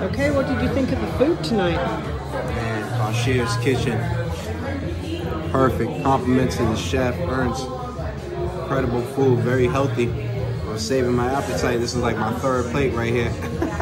Okay, what did you think of the food tonight? Man, Bashir's Kitchen. Perfect. Compliments to the chef, Ernst. Incredible food, very healthy. I was saving my appetite. This is like my third plate right here.